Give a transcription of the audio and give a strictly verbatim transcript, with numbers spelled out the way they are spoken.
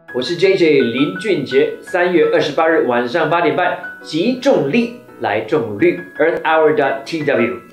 我是 J J 林俊杰，三月二十八日晚上八点半，集众力来种绿 ，Earth Hour dot T W。